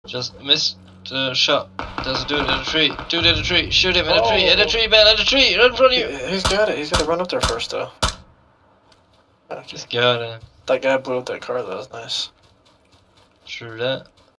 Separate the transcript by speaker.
Speaker 1: Just missed the shot. There's a dude in a tree. Dude in a tree. Shoot him in a tree. In a tree, man. In a tree. Right in front of you.
Speaker 2: He's got it. He's got to run up there first, though. Okay.
Speaker 1: Just got him.
Speaker 2: That guy blew up that car. That was nice.
Speaker 1: True that.